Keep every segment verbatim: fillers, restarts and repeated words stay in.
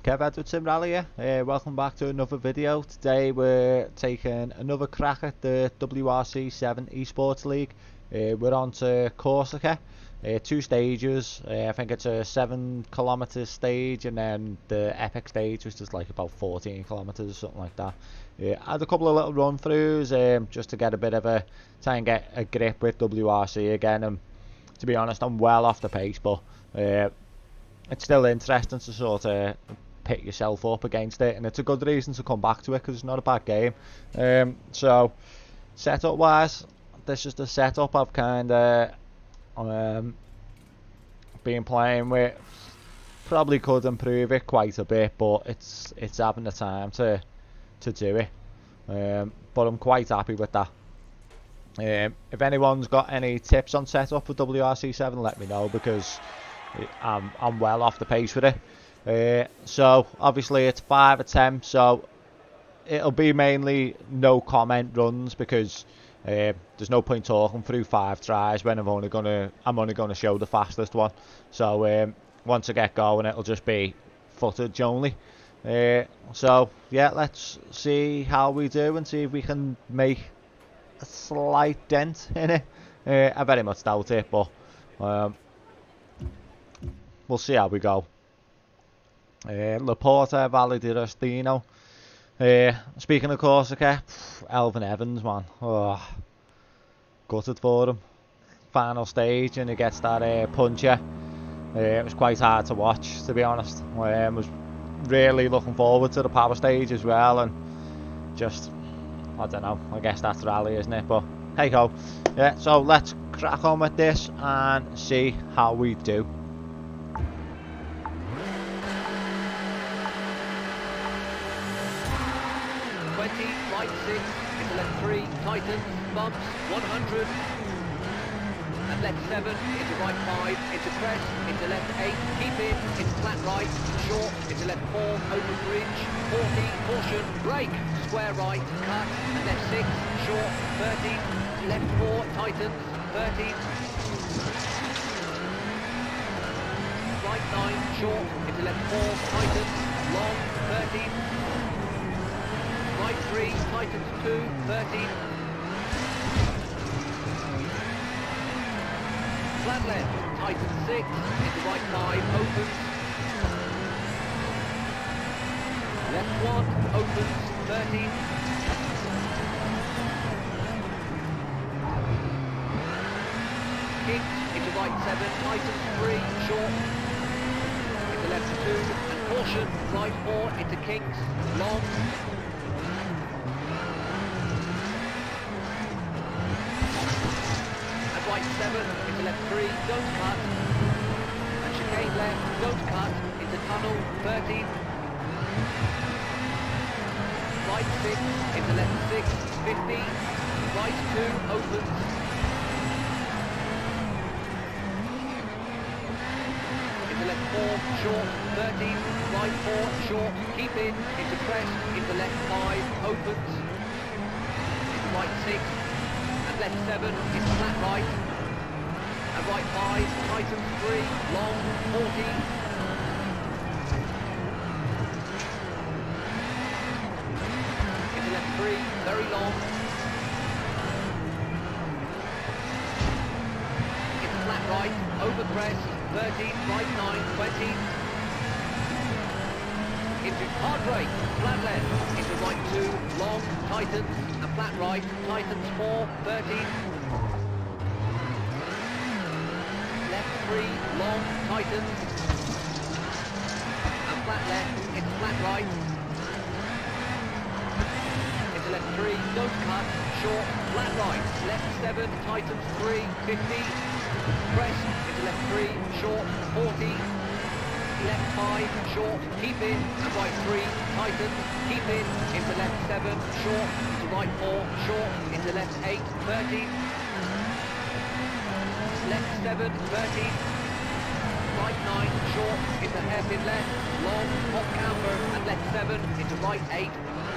Kev Edward Sim Rally here. Uh, welcome back to another video. Today we're taking another crack at the W R C seven Esports League. Uh, we're on to Corsica, uh, two stages. Uh, I think it's a seven kilometre stage and then the epic stage, which is like about fourteen kilometres or something like that. Uh, I had a couple of little run throughs um, just to get a bit of a, try and get a grip with W R C again. And to be honest, I'm well off the pace, but uh, it's still interesting to sort of pick yourself up against it, and it's a good reason to come back to it because it's not a bad game. Um, so setup wise, this is the setup I've kind of um, been playing with. Probably could improve it quite a bit, but it's it's having the time to to do it. Um, but I'm quite happy with that. Um, if anyone's got any tips on setup for W R C seven, let me know, because I'm, I'm well off the pace with it. Uh, so obviously it's five attempts, so it'll be mainly no comment runs, because uh, there's no point talking through five tries when I'm only gonna I'm only gonna show the fastest one. So um, once I get going, it'll just be footage only. Uh, so yeah, let's see how we do and see if we can make a slight dent in it. Uh, I very much doubt it, but um, we'll see how we go. Uh, Laporta, Valle di Rostino. Uh, speaking of Corsica, Elvin Evans, man. Oh, gutted for him. Final stage, and he gets that uh, puncher. Uh, it was quite hard to watch, to be honest. I um, was really looking forward to the power stage as well, and just, I don't know, I guess that's rally, isn't it? But hey ho. Yeah, so let's crack on with this and see how we do. twenty, right six, into left three, tightens, bumps, one hundred, and left seven, into right five, into crest, into left eight, keep in, into flat right, short, into left four, open bridge, forty, caution, brake, square right, cut, and left six, short, thirty, left four, tightens, thirty, right nine, short, into left four, tightens, long, thirty, right three, tightens two, thirty. Flat left, tightens six, into right five, opens. Left one, opens, thirty. Kick, into right seven, tightens three, short. Into left two, and caution, right four, into kinks, long. Right seven, into left three, don't cut, and chicane left, don't cut, into tunnel, thirty, right six, into left six, fifty, right two, opens, into left four, short, thirty, right four, short, keep in, into crest, into left five, opens, into right six, left seven, into flat right, and right five, tightens three, long, forty, into left three, very long, into flat right, over crest, thirty, right nine, twenty, into hard brake, flat left, into right two, long, tightens, and flat right, tightens four, thirty, left three, long, tightens, and flat left, into flat right, into left three, don't cut, short, flat right, left seven, tightens three, fifty, crest, into left three, short, forty, left five, short, keep in, and right three, tighten, keep in, into left seven, short, into right four, short, into left eight, thirty, left seven, thirty, right nine, short, into hairpin left, long, hot camber, and left seven, into right eight,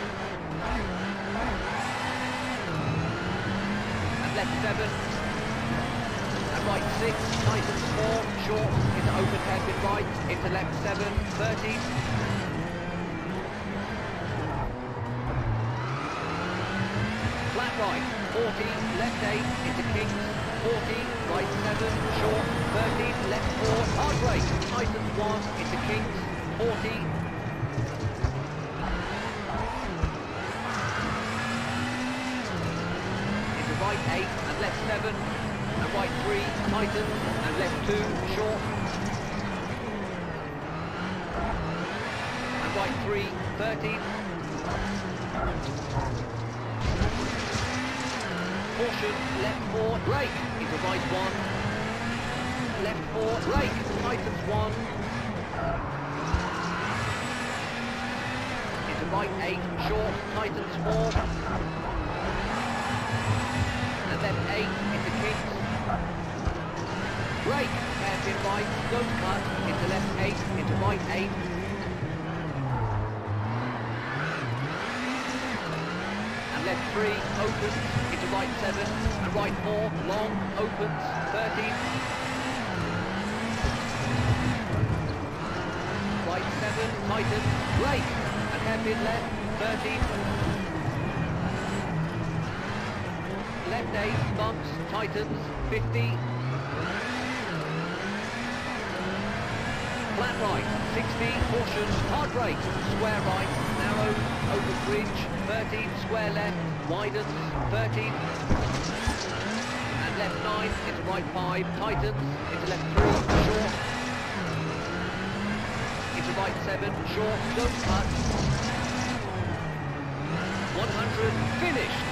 and left seven, and right six, tightens four, short, into open hairpin right, into left seven, thirty, flat right, forty, left eight, into Kings, forty, right seven, short, thirteen, left four, hard brake, Titans one, into Kings, forty, into right eight, and left seven, and right three, Titans, and left two, short, and right three, thirteen, caution, left four, brake, into right one, left four, brake, Titans one, into right eight, short, Titans four, and left eight, into Kings, brake, hairpin right, don't cut, into left eight, into right eight, and left three, opens, into right seven, and right four, long, opens, thirteen, right seven, tighten, brake, and hairpin left, thirteen, left eight, bumps, tightens, fifty, flat right, sixty, caution, hard brake, square right, narrow, over bridge, thirteen, square left, widens, thirteen, and left nine, into right five, tightens, into left three, short, into right seven, short, don't cut, one hundred, finished.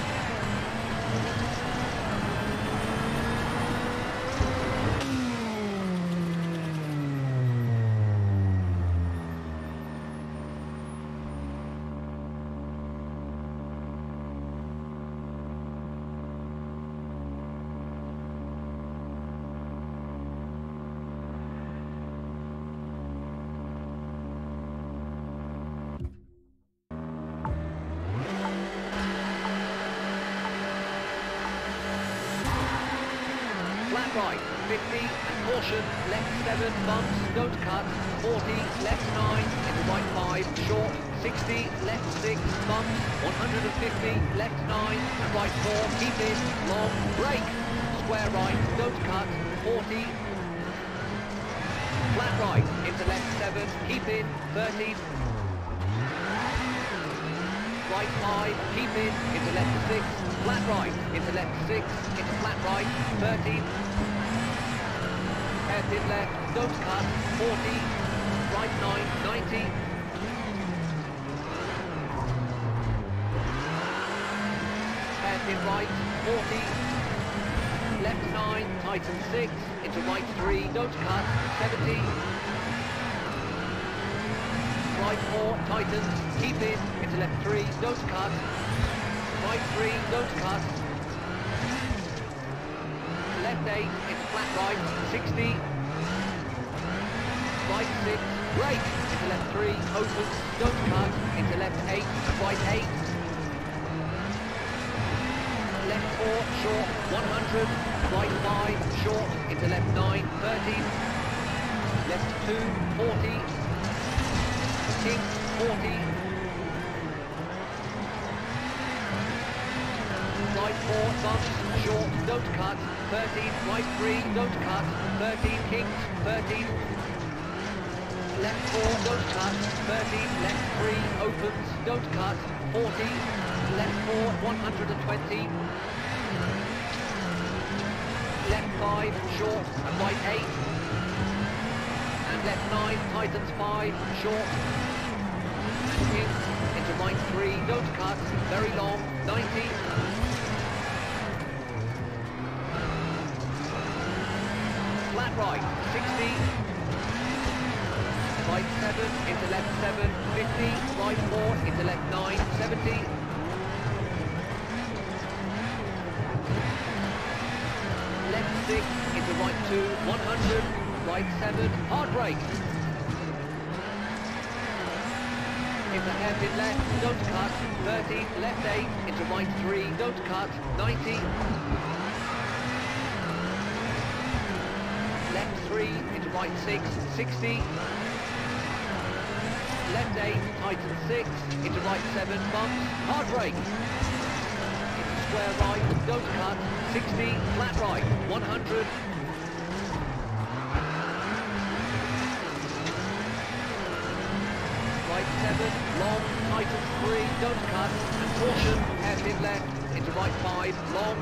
Flat right, fifty, and caution, left seven, bumps, don't cut, forty, left nine, into right five, short, sixty, left six, bumps, one hundred fifty, left nine, and right four, keep in, long, brake, square right, don't cut, forty, flat right, into left seven, keep in, thirty, right five, keep in, into left six, flat right, into left six, into flat right, thirteen, hairpin left, don't cut, forty, right nine, ninety, hairpin right, forty, left nine, tighten six, into right three, don't cut, seventy, right four, tightens, keep in, into left three, don't cut, right three, don't cut, left eight, into flat right, sixty, right six, brake, into left three, opens, don't cut, into left eight, and right eight, left four, short, one hundred, right five, short, into left nine, thirteen, left two, forty, king, forty, right four, bumps, short, don't cut, thirteen, right three, don't cut, thirteen, kings, thirteen, left four, don't cut, thirteen, left three, opens, don't cut, forty, left four, one hundred twenty, left five, short, and right eight, and left nine, tightens five, short, and kings, into right three, don't cut, very long, ninety, flat right, sixty, right seven, into left seven, fifty, right four, into left nine, seventy, left six, into right two, one hundred, right seven, hard brake, into hairpin left, don't cut, thirty, left eight, into right three, don't cut, ninety, left three, into right six, sixty, left eight, tighten six, into right seven, bumps, hard brake, into square right, don't cut, sixty, flat right, one hundred. Right seven, long, tightens three, don't cut, and caution, hairpin left, into right five, long.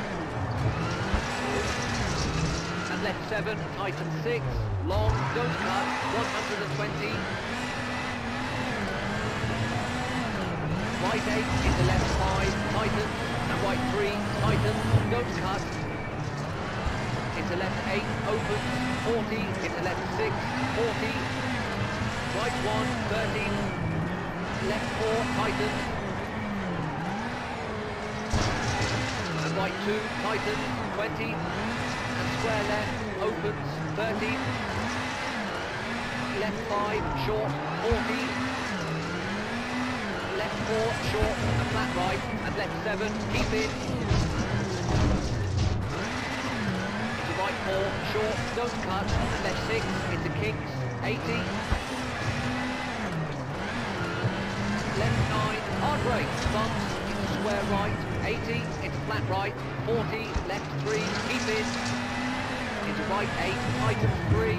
And left seven, tighten six, long, don't cut, one hundred twenty. Right eight, into left five, tighten, and right three, tighten, don't cut. Into left eight, open, forty, into left six, forty. Right one, thirty, left four, tighten. And right two, tighten, twenty. And square left, opens, thirty. Left five, short, forty. Left four, short, and flat right. And left seven, keep in. Into right four, short, don't cut. And left six, into kinks, eighty. Left nine, hard brake, bumps, into square right, eighty, into flat right, forty, left three, keep in, into right eight, tighten three,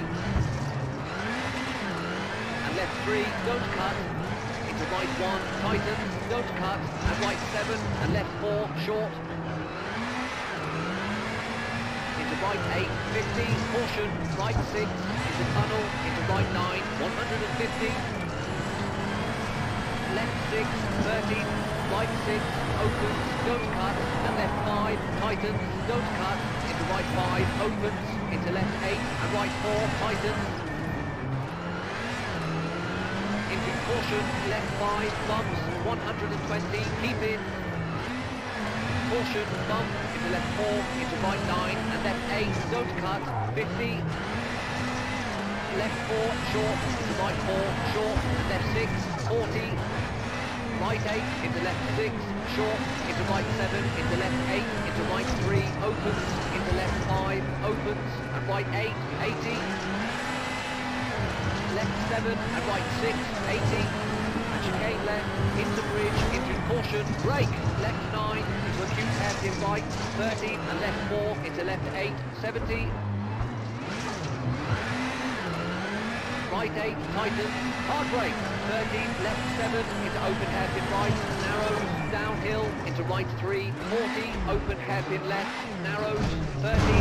and left three, don't cut, into right one, tighten, don't cut, and right seven, and left four, short, into right eight, fifty, caution, right six, into tunnel, into right nine, one hundred fifty, left six, thirty, right six, opens, don't cut, and left five, tightens, don't cut, into right five, opens, into left eight, and right four, tightens, into caution, left five, bumps, one hundred twenty, keep in, caution, bump, into left four, into right nine, and left eight, don't cut, fifty, left four, short, into right four, short, and left six, forty, right eight, into left six, short, into right seven, into left eight, into right three, opens, into left five, opens, and right eight, eighty, left seven, and right six, eighty, and chicane left, into bridge, into caution, brake, left nine, into acute hairpin right, thirty, and left four, into left eight, seventy, right eight, tighten, hard brake, thirty, left seven, into open hairpin right, narrows, downhill, into right three, forty, open hairpin left, narrows, thirty,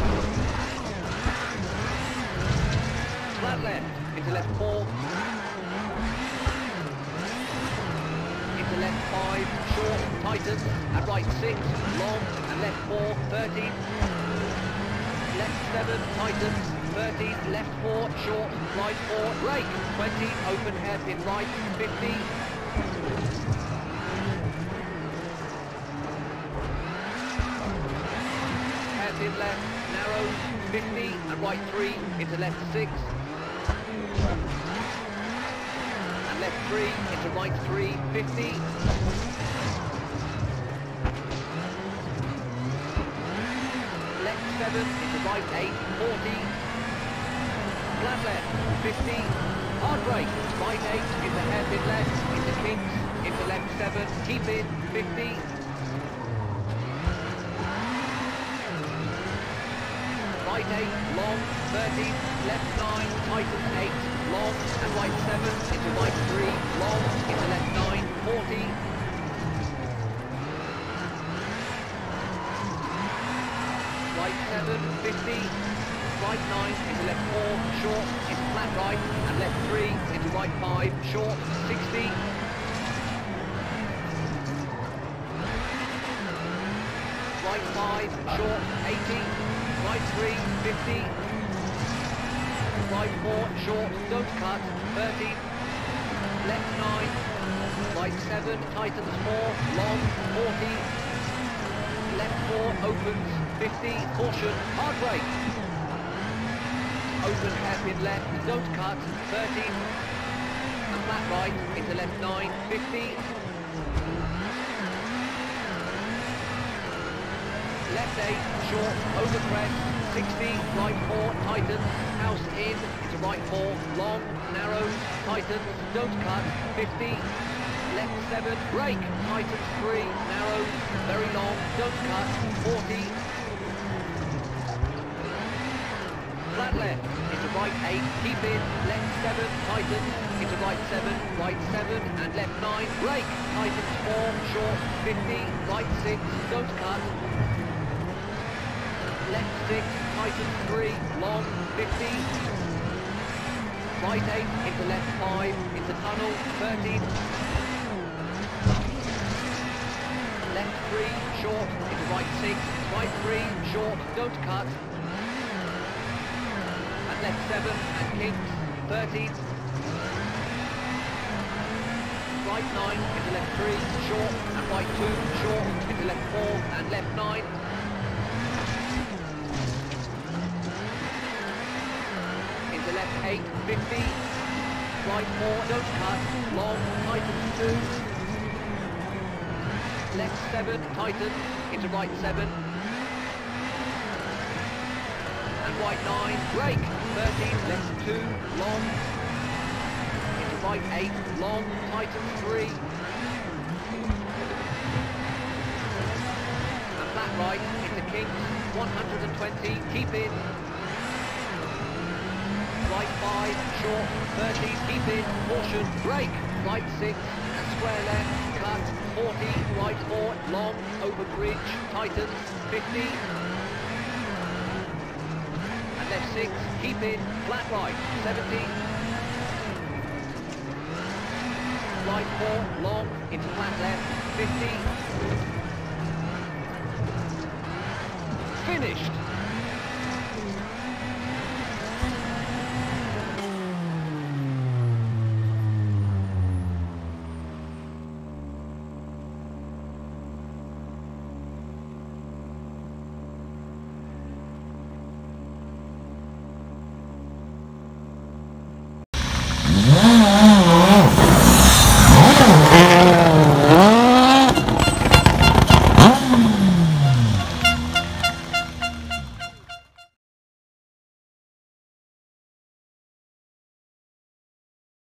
flat left, into left four, into left five, short, tighten, and right six, long, and left four, thirty, left seven, tighten, thirty, left four, short, right four, brake, twenty, open hairpin right, fifty, hairpin left, narrows, fifty, and right three, into left six, and left three, into right three, fifty, left seven, into right eight, forty, flat left, fifty, hard brake, right eight, into hairpin left, into kinks, into left seven, keep in, fifty, right eight, long, thirty, left nine, tighten eight, long, and right seven, into right three, long, into left nine, forty, right seven, fifty, right nine, into left four, short, into flat right, and left three, into right five, short, sixty, right five, short, eighty, right three, fifty, right four, short, don't cut, thirty, left nine, right seven, tightens four, long, forty, left four, opens, fifty, caution, hard brake, open hairpin left, don't cut, thirty, and flat right, into left nine, fifty, left eight, short, over crest, sixty, right four, tightens, house in, into right four, long, narrows, tightens, don't cut, fifty, left seven, brake, tightens three, narrows, very long, don't cut, forty. Flat left, into right eight, keep in, left seven, tightens, into right seven, right seven, and left nine, brake, tightens four, short, fifty, right six, don't cut. Left six, tightens three, long, fifty. Right eight, into left five, into tunnel, thirty. Left three, short, into right six, right three, short, don't cut. And left seven, and kinks, thirty. Right nine, into left three, short, and right two, short, into left four, and left nine. Into left eight, fifty. Right four, don't cut, long, tightens two. Left seven, tightens, into right seven. And right nine, brake, thirteen, left two, long. Into right eight, long, tightens three. And flat right, into kinks, one hundred twenty, keep in. Right five, short, thirty, keep in, caution, brake, right six, and square left, cut, forty, right four, long, over bridge, tightens, fifty. And left six, keep in, flat right, seventy. Right four, long, into flat left, fifty. Finished!